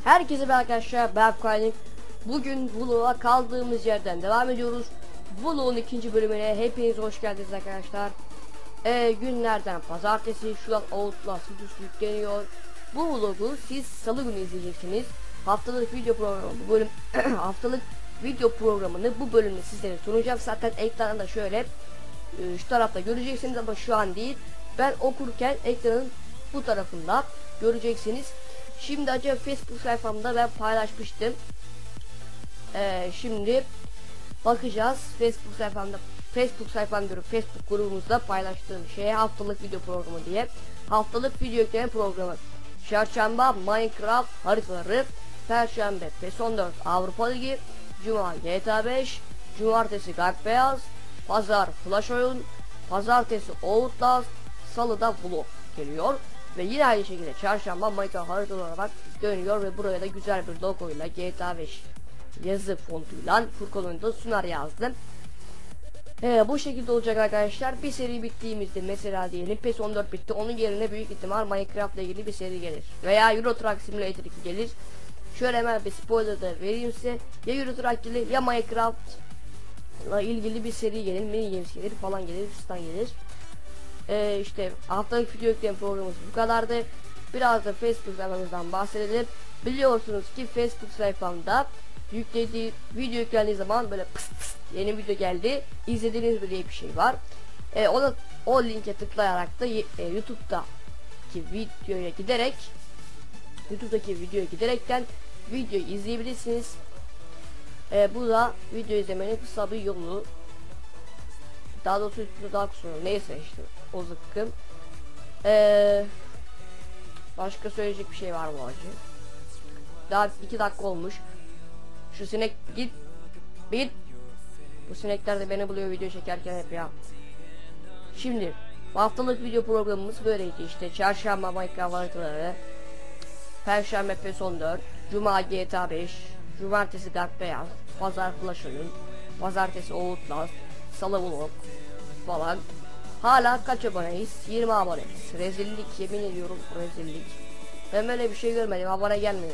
Herkese merhaba arkadaşlar, ben Kaynık. Bugün vlog'a kaldığımız yerden devam ediyoruz. Vlog'un ikinci bölümüne hepiniz hoş geldiniz arkadaşlar. Günlerden pazartesi, şu an Outlast videosu yükleniyor. Bu vlog'u siz salı günü izleyeceksiniz. Haftalık video programı bu bölüm haftalık video programını bu bölümde sizlere sunacağım. Zaten ekranda da şöyle şu tarafta göreceksiniz ama şu an değil. Ben okurken ekranın bu tarafında göreceksiniz. Şimdi acaba Facebook sayfamda ben paylaşmıştım. Şimdi bakacağız. Facebook grubumuzda paylaştığım şeye haftalık video programı diye. Haftalık video yükleme programı. Çarşamba Minecraft haritaları, Perşembe PES 14 Avrupa Ligi, Cuma GTA 5, Cumartesi Garp Beyaz, Pazar Flash oyun, Pazartesi Outlast, Salıda vlog geliyor. Ve yine aynı şekilde çarşamba Minecraft haritaları olarak dönüyor ve buraya da güzel bir logoyla GTA 5 yazı fontuyla Furkan'ın da sunar yazdım. Bu şekilde olacak arkadaşlar. Bir seri bittiğimizde mesela diyelim PES 14 bitti, onun yerine büyük ihtimal Minecraft ile ilgili bir seri gelir veya Euro Truck Simulator 2 gelir. Şöyle hemen bir spoiler da vereyim size, ya Euro Truck gelir ya Minecraft ile ilgili bir seri gelir, mini games gelir falan gelir, fistan gelir. İşte haftalık video yükleme programımız bu kadardı. Biraz da Facebook sayfamızdan bahsedelim. Biliyorsunuz ki Facebook sayfamda yüklediği video yüklendiği zaman böyle pıs pıs yeni video geldi, İzlediğiniz mi diye bir şey var. O linke tıklayarak da YouTube'daki videoya giderekten videoyu izleyebilirsiniz. Bu da video izlemenin kısa bir yolu. Daha doğrusu daha kısa, neyse işte o zıkkım. Başka söyleyecek bir şey var mı acı? Daha 2 dakika olmuş. Şu sinek git. Bu sinekler de beni buluyor video çekerken hep ya. Şimdi haftalık video programımız böyleydi işte. Çarşamba Minecraft haritaları, Perşembe PES 14, Cuma GTA 5, Cumartesi Garp Beyaz, Pazar Flash oyun, Pazartesi Outlast, Salı vlog falan. Hala kaç aboneyiz? 20 aboneyiz. Rezillik, yemin ediyorum rezillik. Ben böyle bir şey görmedim. Abone gelmiyor.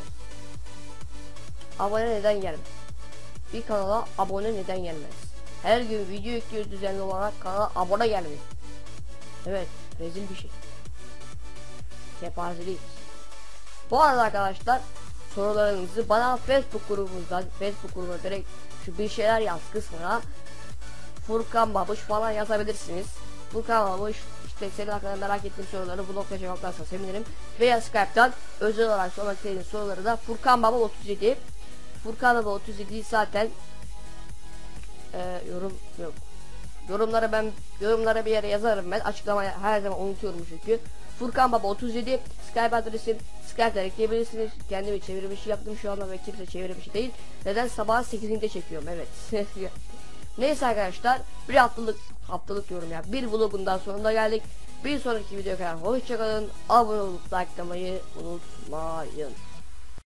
Abone neden gelmez? Bir kanala abone neden gelmez? Her gün video yüklüyoruz düzenli olarak, kanala abone gelmiyor. Evet, rezil bir şey. Kepazelik. Bu arada arkadaşlar, sorularınızı bana Facebook grubumuzdan, direkt şu bir şeyler yaz kısmına Furkan Babuş falan yazabilirsiniz. Furkan Babuş, işte senin hakkında merak ettiğim soruları blogda cevaplarsa sevinirim. Veya Skype'dan özel olarak sormak istediğiniz soruları da Furkan Baba 37. Furkan Baba 37 zaten yorum yok. Yorumlara bir yere yazarım ben. Açıklamaya her zaman unutuyorum çünkü. Furkan Baba 37 Skype adresim. Skype'den ekleyebilirsiniz. Kendimi çevirmişi yaptım şu anda ve kimse çevirmişi değil. Neden? Sabah 8'inde çekiyorum, evet. Neyse arkadaşlar, bir haftalık diyorum ya. Bir vlogundan sonuna geldik. Bir sonraki videoya kadar hoşçakalın. Abone olup likelamayı unutmayın.